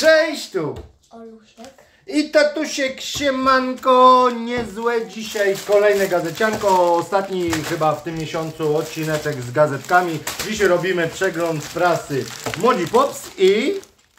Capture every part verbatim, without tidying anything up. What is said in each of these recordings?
Cześć tu! Olusiek. I tatusiek, siemanko, niezłe dzisiaj kolejne gazecianko, ostatni chyba w tym miesiącu odcineczek z gazetkami. Dzisiaj robimy przegląd prasy Młodzi Pops i...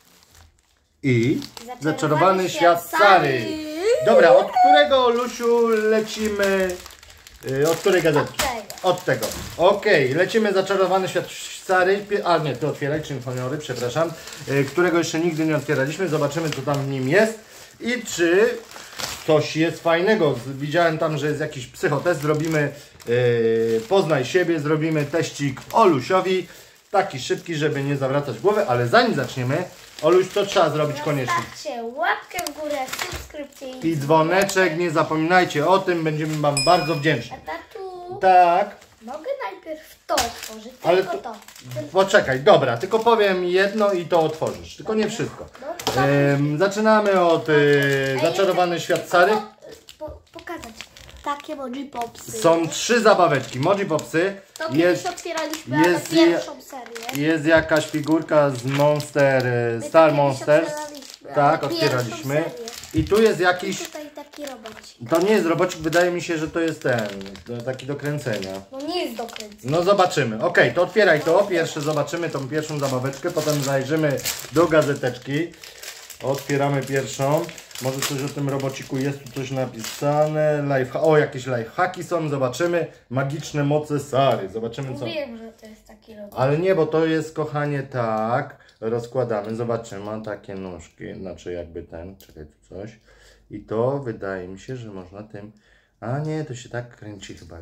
i... Zaczarowany, Zaczarowany świat Sary. Dobra, od którego, Olusiu, lecimy? Od której gazetki? Od tego. Okej, okay, lecimy Zaczarowany świat Sary. A nie, ty otwieraj, czym honory, przepraszam. Którego jeszcze nigdy nie otwieraliśmy. Zobaczymy, co tam w nim jest. I czy coś jest fajnego. Widziałem tam, że jest jakiś psychotest. Zrobimy yy, poznaj siebie, zrobimy teścik Olusiowi. Taki szybki, żeby nie zawracać głowy. Ale zanim zaczniemy, Oluś, co trzeba zrobić koniecznie? Zostawcie łapkę w górę, subskrypcję i, I dzwoneczek. Nie zapominajcie o tym. Będziemy wam bardzo wdzięczni. A tatu, Tak. mogę najpierw to otworzyć, Ale tylko to, to. poczekaj, dobra, tylko powiem jedno i to otworzysz. Tylko nie wszystko. No, Ym, zaczynamy od yy, Zaczarowany świat Sary. Po, po, pokazać takie Młodzi Popsy. Są trzy zabaweczki. Młodzi Popsy. To kiedyś Jest, otwieraliśmy jest, ale pierwszą serię. jest jakaś figurka z Monster, My Star to kiedyś Monsters. otwieraliśmy, Tak, ale otwieraliśmy. pierwszą serię. I tu jest I jakiś... tutaj taki robocik. To nie jest robocik, wydaje mi się, że to jest ten, to taki do kręcenia. No nie jest do kręcenia. No zobaczymy. Ok, to otwieraj to. Pierwsze zobaczymy tą pierwszą zabaweczkę, potem zajrzymy do gazeteczki. Otwieramy pierwszą. Może coś o tym robociku jest tu coś napisane. Life, o, jakieś lifehacki są, zobaczymy. Magiczne moce Sary. Zobaczymy co. Wiem, że to jest taki robocik. Ale nie, bo to jest, kochanie, tak. Rozkładamy, zobaczymy. Ma takie nóżki, znaczy jakby ten, czekaj tu coś. I to wydaje mi się, że można tym... A nie, to się tak kręci chyba.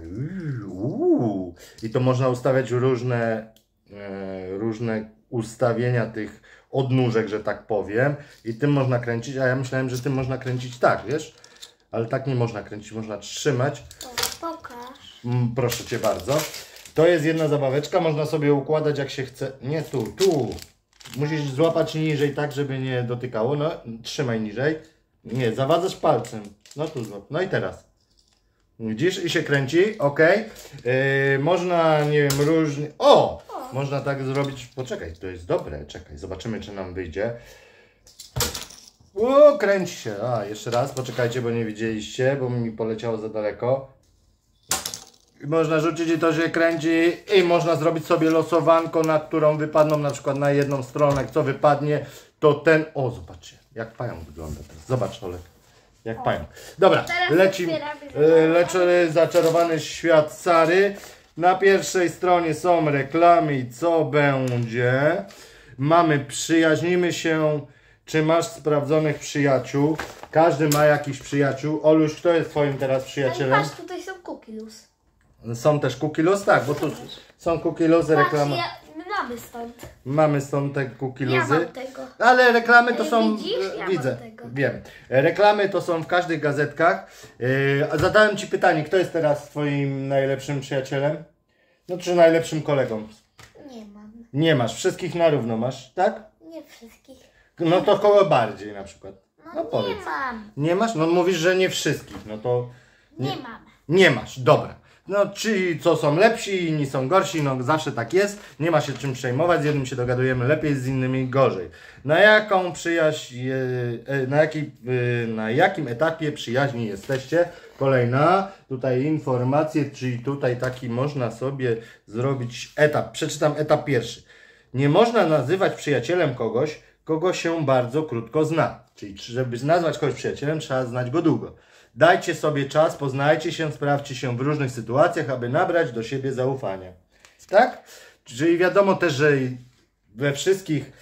Uuu. I to można ustawiać różne, e, różne ustawienia tych odnóżek, że tak powiem. I tym można kręcić, a ja myślałem, że tym można kręcić tak, wiesz? Ale tak nie można kręcić, można trzymać. O, pokaż. Mm, proszę Cię bardzo. To jest jedna zabaweczka, można sobie układać jak się chce. Nie tu, tu. Musisz złapać niżej tak, żeby nie dotykało. No, trzymaj niżej. Nie, zawadzasz palcem. No tu złap. No i teraz. Widzisz? I się kręci. Ok. Yy, można, nie wiem, różnie... O! o! Można tak zrobić... Poczekaj, to jest dobre. Czekaj, zobaczymy, czy nam wyjdzie. O, kręci się. A, jeszcze raz. Poczekajcie, bo nie widzieliście, bo mi poleciało za daleko. I można rzucić i to się kręci. I można zrobić sobie losowanko, na którą wypadną na przykład na jedną stronę. Co wypadnie, to ten... O, zobaczcie, jak pająk wygląda teraz. Zobacz, Olek. Jak pająk. Dobra, lecimy. Lecimy Zaczarowany świat Sary. Na pierwszej stronie są reklamy i co będzie. Mamy przyjaźnimy się. Czy masz sprawdzonych przyjaciół? Każdy ma jakiś przyjaciół. Oluś, kto jest twoim teraz przyjacielem? Patrz, tutaj są Cookie Loose. Są też Cookie Loose? Tak, bo tu są Cookie Loose, reklamy. Ja, my mamy stąd. Mamy stąd te Cookie Ja Loose. mam tego. Ale reklamy to są... Widzisz? Ja Widzę, mam tego. wiem. Reklamy to są w każdych gazetkach. Yy, zadałem Ci pytanie, kto jest teraz twoim najlepszym przyjacielem? No czy najlepszym kolegą? Nie mam. Nie masz, wszystkich na równo masz, tak? Nie wszystkich. No to kogo bardziej na przykład? No, No nie powiedz. mam. Nie masz? No mówisz, że nie wszystkich, no to... Nie, nie mam. Nie masz, dobra. No ci co są lepsi, inni są gorsi, no zawsze tak jest. Nie ma się czym przejmować, z jednym się dogadujemy lepiej, z innymi gorzej. Na jaką przyjaźń, na, jaki, na jakim etapie przyjaźni jesteście? Kolejna, tutaj informacje, czyli tutaj taki można sobie zrobić etap. Przeczytam etap pierwszy. Nie można nazywać przyjacielem kogoś, kogo się bardzo krótko zna. Czyli żeby nazwać kogoś przyjacielem, trzeba znać go długo. Dajcie sobie czas, poznajcie się, sprawdźcie się w różnych sytuacjach, aby nabrać do siebie zaufania. Tak? Czyli wiadomo też, że we wszystkich,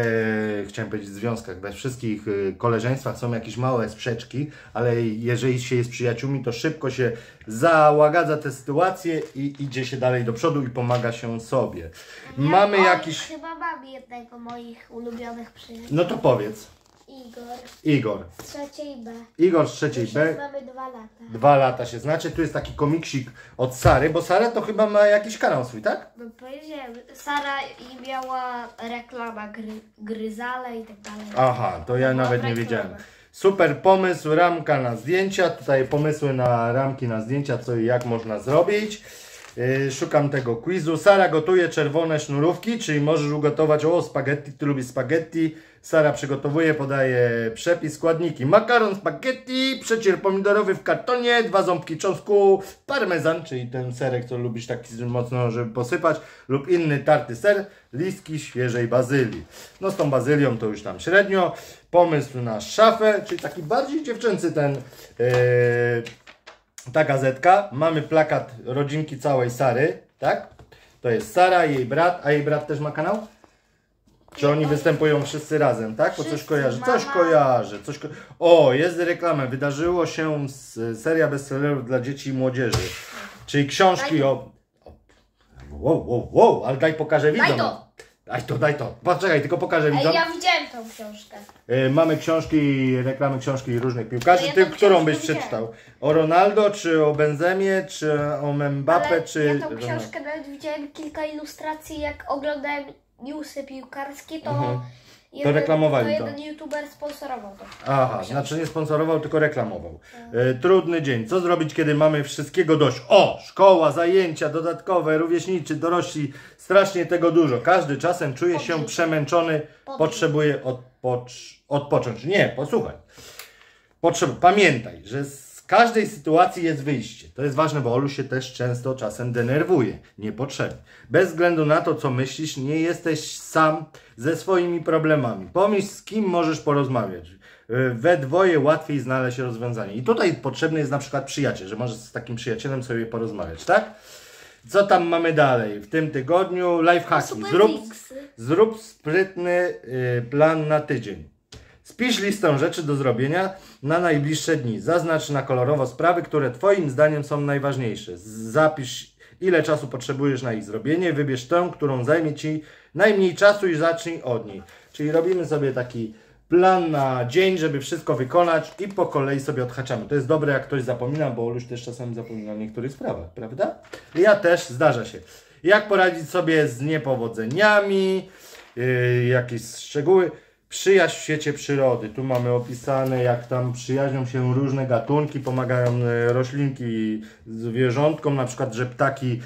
e, chciałem powiedzieć związkach, we wszystkich e, koleżeństwach są jakieś małe sprzeczki, ale jeżeli się jest przyjaciółmi, to szybko się załagadza te sytuacje i idzie się dalej do przodu i pomaga się sobie. Mamy Oj, jakiś... Chyba mam jednego moich ulubionych przyjaciół. No to powiedz. Igor. Igor. Z trzeciej B. Igor z trzeciej Już B. mamy dwa lata. Dwa lata się znaczy. Tu jest taki komiksik od Sary, bo Sara to chyba ma jakiś kanał swój, tak? No powiedziałem, Sara i miała reklama gry, gryzale i tak dalej. Aha, to ja Była nawet nie reklama. wiedziałem. Super pomysł, ramka na zdjęcia. Tutaj pomysły na ramki na zdjęcia, co i jak można zrobić. Yy, szukam tego quizu. Sara gotuje czerwone sznurówki, czyli możesz ugotować, o spaghetti, ty lubisz spaghetti. Sara przygotowuje, podaje przepis, składniki. Makaron spaghetti, przecier pomidorowy w kartonie, dwa ząbki czosnku, parmezan, czyli ten serek, co lubisz taki mocno, żeby posypać, lub inny tarty ser, listki świeżej bazylii. No z tą bazylią to już tam średnio. Pomysł na szafę, czyli taki bardziej dziewczęcy ten, yy, ta gazetka. Mamy plakat rodzinki całej Sary, tak? To jest Sara, jej brat, a jej brat też ma kanał? Czy oni występują wszyscy razem, tak? Bo coś kojarzy, coś kojarzy. Coś ko o, jest reklama. Wydarzyło się seria bestsellerów dla dzieci i młodzieży. Czyli książki o... Wow, wow, wow, ale daj pokażę widzom. Daj to. Daj to, daj to. Poczekaj, tylko pokażę widzom. Ej, ja widziałem tą książkę. Yy, mamy książki, reklamy książki różnych piłkarzy. No ja Ty, tą którą książkę byś widziałem. przeczytał? O Ronaldo, czy o Benzemie, czy o Mbappé, Ale czy... ja tą książkę nawet widziałem kilka ilustracji, jak oglądałem newsy piłkarskie, to, Mhm. jeden, reklamowali to to. jeden youtuber sponsorował to. Aha, znaczy nie sponsorował, tylko reklamował. E, trudny dzień. Co zrobić, kiedy mamy wszystkiego dość? O! Szkoła, zajęcia dodatkowe, rówieśniczy, dorośli. Strasznie tego dużo. Każdy czasem czuje się Podrzuć. przemęczony, Podrzuć. potrzebuje odpocz odpocząć. Nie, posłuchaj. Potrzeb Pamiętaj, że z każdej sytuacji jest wyjście. To jest ważne, bo Olu się też często czasem denerwuje. Niepotrzebnie. Bez względu na to, co myślisz, nie jesteś sam ze swoimi problemami. Pomyśl, z kim możesz porozmawiać. We dwoje łatwiej znaleźć rozwiązanie. I tutaj potrzebny jest na przykład przyjaciel, że możesz z takim przyjacielem sobie porozmawiać, tak? Co tam mamy dalej? W tym tygodniu lifehacki. Super Zrób, Wingsy. zrób sprytny y, plan na tydzień. Spisz listę rzeczy do zrobienia na najbliższe dni. Zaznacz na kolorowo sprawy, które Twoim zdaniem są najważniejsze. Zapisz, ile czasu potrzebujesz na ich zrobienie. Wybierz tę, którą zajmie Ci najmniej czasu i zacznij od niej. Czyli robimy sobie taki plan na dzień, żeby wszystko wykonać i po kolei sobie odhaczamy. To jest dobre, jak ktoś zapomina, bo już też czasami zapomina o niektórych sprawach, prawda? Ja też, zdarza się. Jak poradzić sobie z niepowodzeniami, yy, jakieś szczegóły. Przyjaźń w świecie przyrody. Tu mamy opisane, jak tam przyjaźnią się różne gatunki, pomagają e, roślinki zwierzątkom, na przykład, że ptaki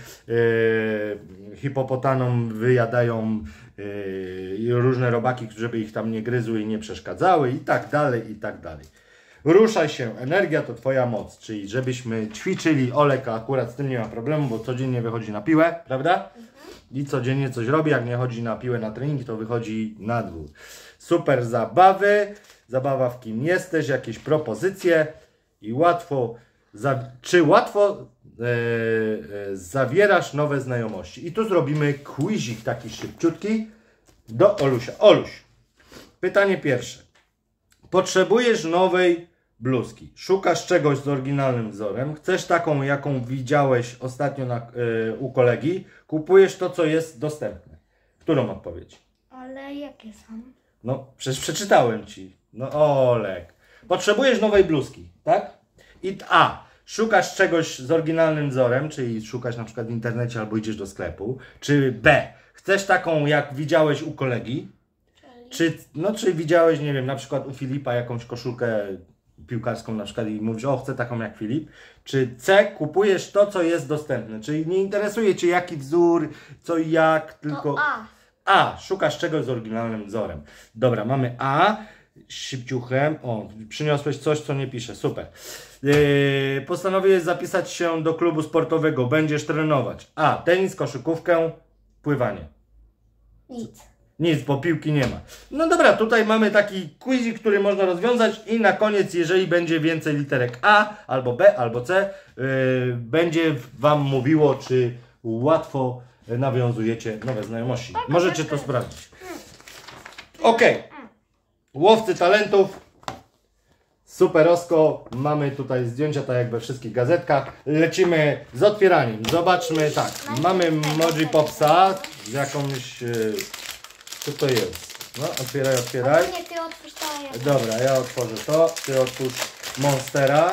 e, hipopotanom wyjadają e, różne robaki, żeby ich tam nie gryzły i nie przeszkadzały i tak dalej, i tak dalej. Ruszaj się, energia to Twoja moc, czyli żebyśmy ćwiczyli. Olek akurat z tym nie ma problemu, bo codziennie wychodzi na piłę, prawda? I codziennie coś robi, jak nie chodzi na piłę, na trening, to wychodzi na dwór. Super zabawy, zabawa w kim jesteś, jakieś propozycje i łatwo, za, czy łatwo e, e, zawierasz nowe znajomości. I tu zrobimy quizik taki szybciutki do Olusia. Oluś, pytanie pierwsze. Potrzebujesz nowej bluzki. Szukasz czegoś z oryginalnym wzorem. Chcesz taką, jaką widziałeś ostatnio na, e, u kolegi. Kupujesz to, co jest dostępne. Którą odpowiedź? Ale jakie są? No, przecież przeczytałem Ci. No, Olek. Potrzebujesz nowej bluzki, tak? I A. Szukasz czegoś z oryginalnym wzorem, czyli szukasz na przykład w internecie albo idziesz do sklepu. Czy B. Chcesz taką, jak widziałeś u kolegi. Czy, no, czy widziałeś, nie wiem, na przykład u Filipa jakąś koszulkę piłkarską na przykład i mówisz, o, chcę taką jak Filip. Czy C. Kupujesz to, co jest dostępne. Czyli nie interesuje Cię jaki wzór, co i jak, tylko... To A. A. Szukasz czegoś z oryginalnym wzorem. Dobra, mamy A. Szybciuchem. O, przyniosłeś coś, co nie pisze. Super. Yy, postanowiłeś zapisać się do klubu sportowego. Będziesz trenować. A. Tenis, koszykówkę, pływanie. Nic. Nic, bo piłki nie ma. No dobra, tutaj mamy taki quizik, który można rozwiązać i na koniec, jeżeli będzie więcej literek A, albo B, albo C, yy, będzie Wam mówiło, czy łatwo nawiązujecie nowe znajomości. Możecie to sprawdzić. Ok. Łowcy talentów. Superosko. Mamy tutaj zdjęcia, tak jak we wszystkich gazetkach. Lecimy z otwieraniem. Zobaczmy, tak. Mamy Moji Popsa z jakąś... Yy, co to jest? No, otwieraj, otwieraj. Nie, ty otwórz to, a ja... Dobra, ja otworzę to. Ty otwórz Monstera.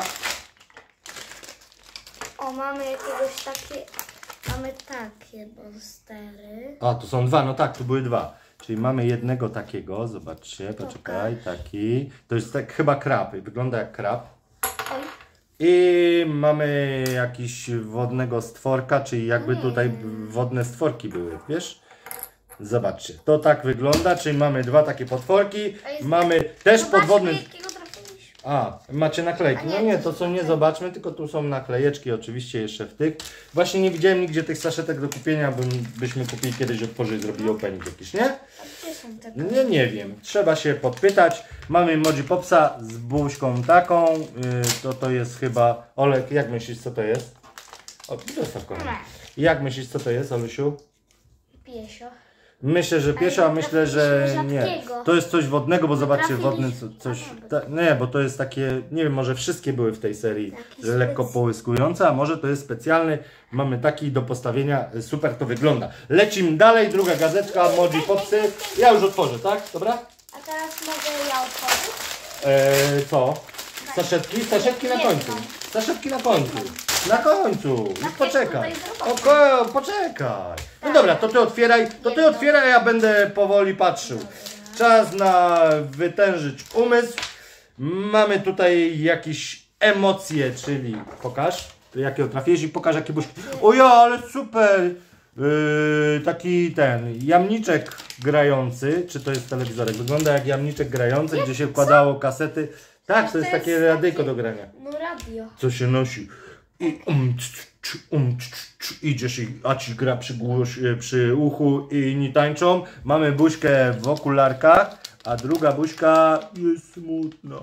O, mamy jakiegoś takie... Mamy takie monstery. A, tu są dwa, no tak, tu były dwa. Czyli mamy jednego takiego, zobaczcie, poczekaj, taki. To jest tak chyba krab, wygląda jak krab. Oj. I mamy jakiś wodnego stworka, czyli jakby tutaj wodne stworki były, wiesz? Zobaczcie, to tak wygląda, czyli mamy dwa takie potworki, mamy też podwodny... A, macie naklejki. No nie, to są nie zobaczmy, tylko tu są naklejeczki oczywiście jeszcze w tych. Właśnie nie widziałem nigdzie tych saszetek do kupienia, bym, byśmy kupili kiedyś otworzyli, zrobili opening jakiś, nie? Nie, nie wiem. Trzeba się podpytać. Mamy emoji popsa z buźką taką. Yy, to to jest chyba... Olek, jak myślisz, co to jest? O, zostaw kochanie. Jak myślisz, co to jest, Olusiu? Piesio. Myślę, że piesio, a myślę, że nie. To jest coś wodnego, bo zobaczcie, wodny coś... Ta, nie, bo to jest takie, nie wiem, może wszystkie były w tej serii lekko połyskujące, a może to jest specjalny. Mamy taki do postawienia, super to wygląda. Lecimy dalej, druga gazetka, emoji popsy. Ja już otworzę, tak? Dobra? A teraz mogę ja otworzyć? Eee, co? Saszetki? Saszetki na końcu. Saszetki na końcu. Na końcu. Już poczekaj. Oko, poczekaj. No dobra, to ty otwieraj. To ty otwieraj, a ja będę powoli patrzył. Czas na wytężyć umysł. Mamy tutaj jakieś emocje, czyli pokaż, jakie trafiłeś i pokaż jakie buźki. O ja, ale super. Yy, taki ten jamniczek grający. Czy to jest telewizorek? Wygląda jak jamniczek grający, gdzie się wkładało kasety. Tak, to jest takie radyjko do grania. No radio. Co się nosi. I um, tch, tch, um, tch, tch, idziesz i a ci gra przy, głoś, przy uchu i inni tańczą. Mamy buźkę w okularkach, a druga buźka jest smutna.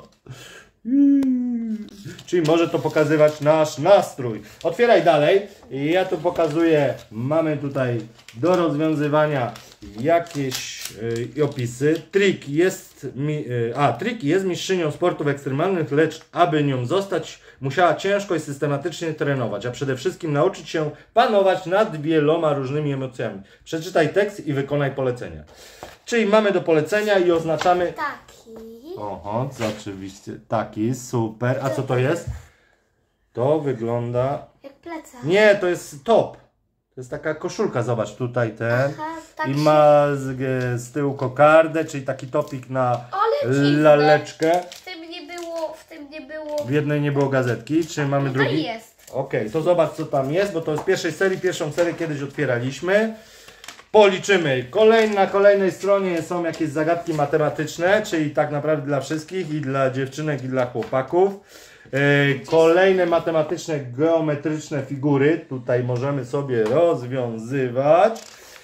Czyli może to pokazywać nasz nastrój. Otwieraj dalej. Ja tu pokazuję, mamy tutaj do rozwiązywania jakieś yy, opisy. Trik jest, mi, yy, a, Trik jest mistrzynią sportów ekstremalnych, lecz aby nią zostać, musiała ciężko i systematycznie trenować, a przede wszystkim nauczyć się panować nad wieloma różnymi emocjami. Przeczytaj tekst i wykonaj polecenia. Czyli mamy do polecenia i oznaczamy... Taki. Oho, co oczywiście. Taki, super. A co to jest? To wygląda... Jak plecak. Nie, to jest top. To jest taka koszulka, zobacz, tutaj ten. Aha, tak I się... ma z, z tyłu kokardę, czyli taki topik na Ale dziwne. laleczkę. W tym nie było, w tym nie było... W jednej nie było gazetki, czyli mamy Tutaj drugi. jest. Okej, okay, to zobacz co tam jest, bo to z pierwszej serii, pierwszą serię kiedyś otwieraliśmy. Policzymy. Kolej, na kolejnej stronie są jakieś zagadki matematyczne, czyli tak naprawdę dla wszystkich, i dla dziewczynek, i dla chłopaków. Yy, kolejne matematyczne, geometryczne figury. Tutaj możemy sobie rozwiązywać.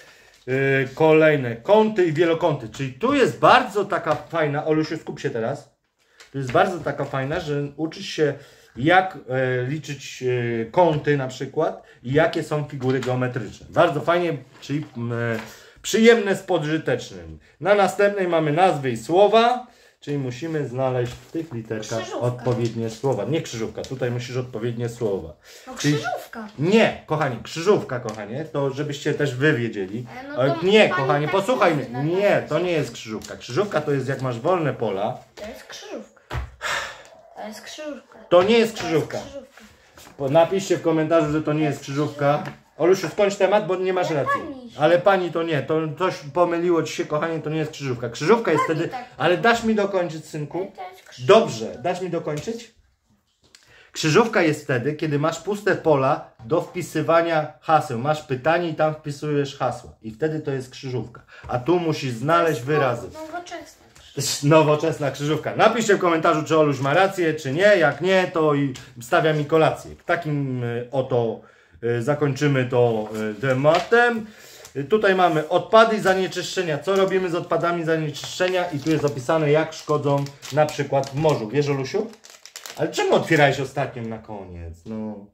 Yy, kolejne kąty i wielokąty. Czyli tu jest bardzo taka fajna, Olusiu, skup się teraz. Tu jest bardzo taka fajna, że uczysz się jak e, liczyć e, kąty na przykład i jakie są figury geometryczne. Bardzo fajnie, czyli e, przyjemne z pożytecznym. Na następnej mamy nazwy i słowa, czyli musimy znaleźć w tych literkach Krzyżówka. odpowiednie słowa. Nie krzyżówka, tutaj musisz odpowiednie słowa. No Czyli... krzyżówka. Nie, kochani, krzyżówka, kochanie, to żebyście też wy wiedzieli. E, no to nie, pani kochanie, tak posłuchaj mówi mnie. na Nie, razie. to nie jest krzyżówka. Krzyżówka to jest jak masz wolne pola. To jest krzyżówka. To jest krzyżówka. To nie jest To krzyżówka. jest krzyżówka. Po- Napiszcie w komentarzu, że to nie jest krzyżówka. Olusiu, skończ temat, bo nie masz Ale racji. pani się- Ale pani to nie, to coś pomyliło ci się, kochanie, to nie jest krzyżówka. Krzyżówka jest Pani wtedy... tak. Ale dasz mi dokończyć, synku? To jest krzyżówka. Dobrze, dasz mi dokończyć? Krzyżówka jest wtedy, kiedy masz puste pola do wpisywania haseł. Masz pytanie i tam wpisujesz hasła. I wtedy to jest krzyżówka. A tu musisz znaleźć wyrazy. Nowoczesna. Nowoczesna krzyżówka. Napiszcie w komentarzu, czy Oluś ma rację, czy nie. Jak nie, to i stawia mi kolację. Takim y, oto y, zakończymy to y, tematem. Y, tutaj mamy odpady i zanieczyszczenia. Co robimy z odpadami zanieczyszczenia? I tu jest opisane, jak szkodzą na przykład w morzu. Wiesz, Olusiu? Ale czemu otwierałeś ostatnim na koniec? No.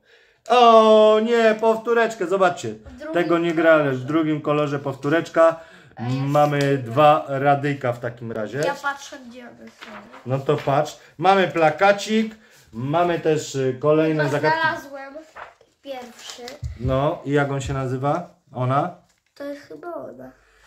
O nie, powtóreczkę. Zobaczcie. drugim Tego nie grałem. W drugim kolorze powtóreczka. Mamy dwa radyjka w takim razie. Ja patrzę, gdzie one są. No to patrz. Mamy plakacik. Mamy też y, kolejne Chyba zagadki. znalazłem pierwszy. No i jak on się nazywa? Ona? To jest chyba ona.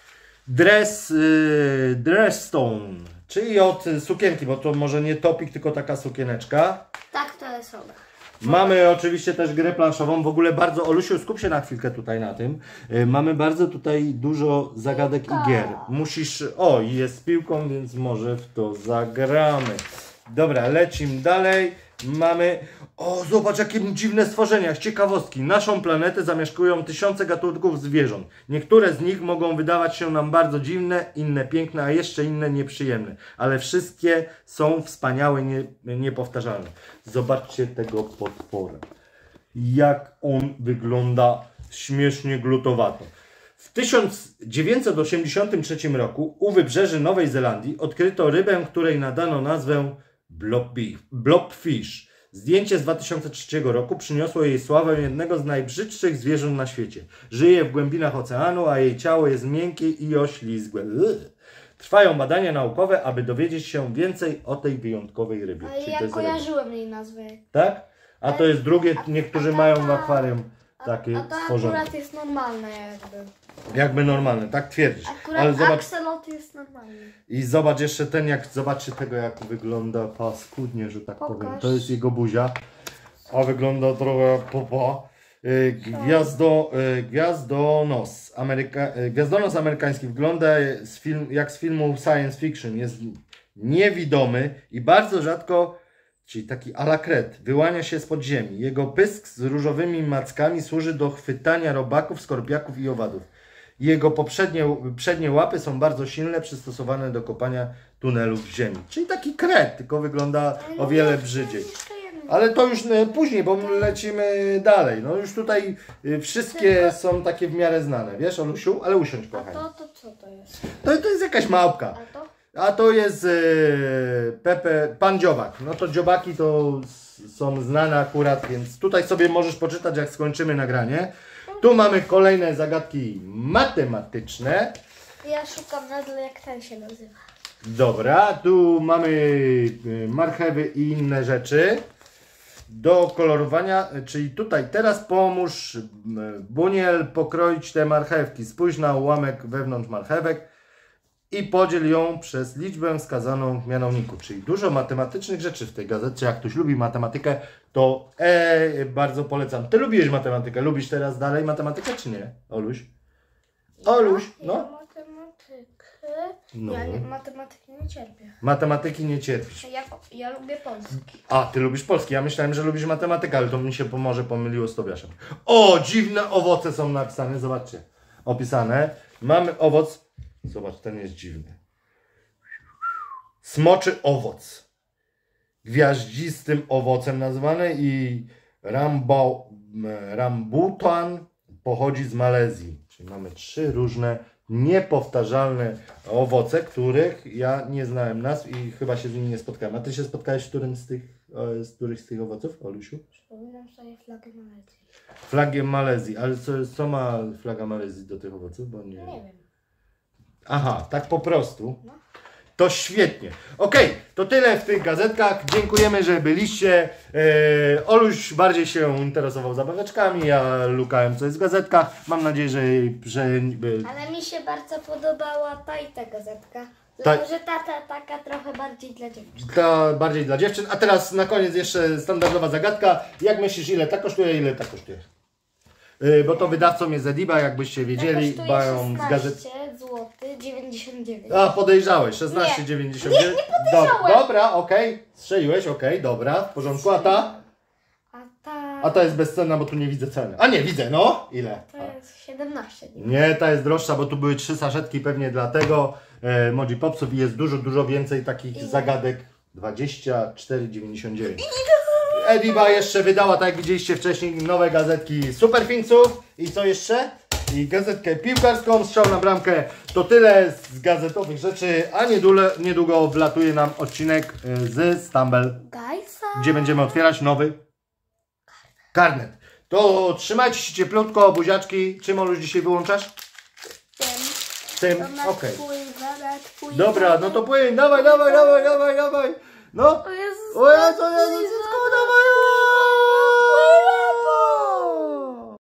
Dress, y, Dressstone. Czyli od y, sukienki, bo to może nie topik, tylko taka sukieneczka. Tak, to jest ona. Mamy oczywiście też grę planszową. W ogóle bardzo, Olusiu, skup się na chwilkę tutaj na tym. Yy, mamy bardzo tutaj dużo zagadek i gier. Musisz... O, i jest z piłką, więc może w to zagramy. Dobra, lecimy dalej. Mamy... O, zobacz jakie dziwne stworzenia, z ciekawostki. Naszą planetę zamieszkują tysiące gatunków zwierząt. Niektóre z nich mogą wydawać się nam bardzo dziwne, inne piękne, a jeszcze inne nieprzyjemne. Ale wszystkie są wspaniałe, nie, niepowtarzalne. Zobaczcie tego potwora. Jak on wygląda śmiesznie glutowato. W tysiąc dziewięćset osiemdziesiątym trzecim roku u wybrzeży Nowej Zelandii odkryto rybę, której nadano nazwę blobfish. Zdjęcie z dwa tysiące trzeciego roku przyniosło jej sławę jednego z najbrzydszych zwierząt na świecie. Żyje w głębinach oceanu, a jej ciało jest miękkie i oślizgłe. Trwają badania naukowe, aby dowiedzieć się więcej o tej wyjątkowej rybie. Ale ja kojarzyłem jej nazwę. Tak? A to jest drugie, niektórzy a, a, mają w akwarium takie a to stworzone. akurat jest normalne jakby. Jakby normalne, tak twierdzisz. Akurat Ale zobacz, akselot jest normalny. i zobacz jeszcze ten, jak zobaczcie tego, jak wygląda paskudnie, że tak Pokaż. powiem. To jest jego buzia, a wygląda trochę popa. Y, Gwiazdo, y, gwiazdonos, Ameryka, y, gwiazdonos amerykański wygląda z film, jak z filmu science fiction. Jest niewidomy i bardzo rzadko, czyli taki alakret, wyłania się spod ziemi. Jego pysk z różowymi mackami służy do chwytania robaków, skorpiaków i owadów. Jego poprzednie, przednie łapy są bardzo silne, przystosowane do kopania tunelów w ziemi. Czyli taki kret, tylko wygląda o wiele brzydziej. Ale to już y, później, bo lecimy dalej. No już tutaj y, wszystkie są takie w miarę znane. Wiesz, Olusiu? Ale usiądź, A kochanie. to, to co to jest? To, to jest jakaś małpka. A to? A to jest y, Pepe, pan dziobak. No to dziobaki to s- są znane akurat, więc tutaj sobie możesz poczytać, jak skończymy nagranie. Tu mamy kolejne zagadki matematyczne. Ja szukam nadal, jak ten się nazywa. Dobra, tu mamy y, marchewy i inne rzeczy do kolorowania, czyli tutaj teraz pomóż y, Buniel pokroić te marchewki. Spójrz na ułamek wewnątrz marchewek i podziel ją przez liczbę wskazaną w mianowniku. Czyli dużo matematycznych rzeczy w tej gazecie. Jak ktoś lubi matematykę, to e, bardzo polecam. Ty lubiłeś matematykę. Lubisz teraz dalej matematykę, czy nie, Oluś? Oluś, Ja no. matematykę. No. Ja nie, matematyki nie cierpię. Matematyki nie cierpisz. Ja, ja lubię polski. A, ty lubisz polski. Ja myślałem, że lubisz matematykę, ale to mi się pomoże pomyliło z Tobiaszem. O, dziwne owoce są napisane. Zobaczcie. Opisane. Mamy owoc. Zobacz, ten jest dziwny. Smoczy owoc. Gwiaździstym owocem nazwany i rambo, rambutan pochodzi z Malezji. Czyli mamy trzy różne niepowtarzalne owoce, których ja nie znałem nazw i chyba się z nimi nie spotkałem. A ty się spotkałeś z którym z tych, z których z tych owoców, Olusiu? Przypominam sobie flagę Malezji. Flagę Malezji, ale co, co ma flaga Malezji do tych owoców? Bo nie... Nie wiem. Aha, tak po prostu. No. To świetnie. Okej, to tyle w tych gazetkach. Dziękujemy, że byliście. E, Oluś bardziej się interesował zabaweczkami, ja lukałem co jest w gazetkach. Mam nadzieję, że... że e, Ale mi się bardzo podobała ta i ta gazetka. Ta- Tylko, że ta, ta taka trochę bardziej dla dziewczyn. ta bardziej dla dziewczyn. A teraz na koniec jeszcze standardowa zagadka. Jak myślisz, ile ta kosztuje, ile ta kosztuje? E, bo to wydawcą jest Ediba, jakbyście wiedzieli. To Mają z gazet... szesnaście złotych dziewięćdziesiąt dziewięć. A, podejrzałeś, szesnaście dziewięćdziesiąt dziewięć. Nie, nie podejrzałem. Do, dobra, okej, strzeliłeś, okej, dobra, w porządku. A ta? A ta... A ta jest bezcenna, bo tu nie widzę ceny. A nie, widzę, no. Ile? To jest siedemnaście. Nie, ta jest droższa, bo tu były trzy saszetki pewnie dlatego e, Moji Popsów i jest dużo, dużo więcej takich Ile? zagadek. dwadzieścia cztery dziewięćdziesiąt dziewięć. Ediba jeszcze wydała, tak jak widzieliście wcześniej, nowe gazetki Superfinksów. I co jeszcze? I gazetkę piłkarską, strzał na bramkę. To tyle z gazetowych rzeczy, a niedługo, niedługo wlatuje nam odcinek e, z Stumble, Gajsa. gdzie będziemy otwierać nowy karnet. To trzymajcie się cieplutko, buziaczki. Czym, Oluś, dzisiaj wyłączasz? Tym. Tym, To okej. nadpływa, nadpływa. Dobra, no to płyń, dawaj, dawaj, dawaj, dawaj, dawaj. No. O Jezus, O Jezu, Jezu, nadpływa. wszystko, dawaj,